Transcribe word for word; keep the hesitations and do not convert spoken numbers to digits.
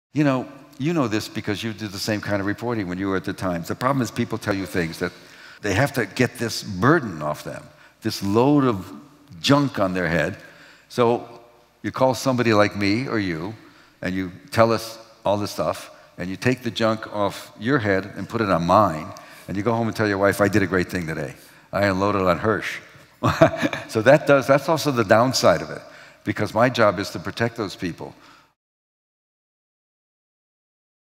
You know, you know this because you did the same kind of reporting when you were at the Times. The problem is people tell you things that they have to get this burden off them, this load of junk on their head. So you call somebody like me or you, and you tell us all this stuff, and you take the junk off your head and put it on mine, and you go home and tell your wife, I did a great thing today. I unloaded on Hersh. So that does, that's also the downside of it, because my job is to protect those people.